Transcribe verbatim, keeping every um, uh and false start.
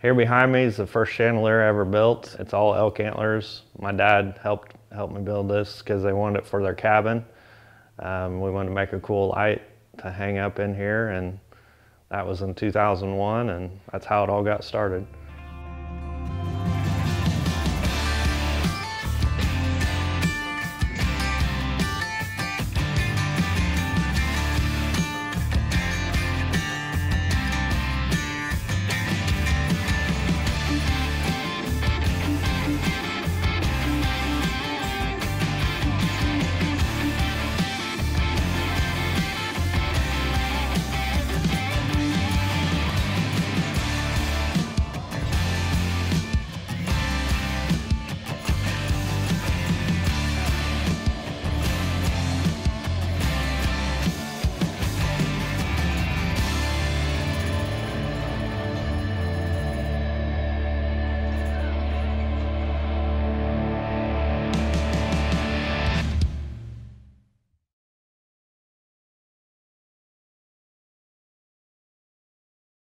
Here behind me is the first chandelier ever built. It's all elk antlers. My dad helped helped me build this because they wanted it for their cabin. Um, we wanted to make a cool light to hang up in here, and that was in two thousand one, and that's how it all got started.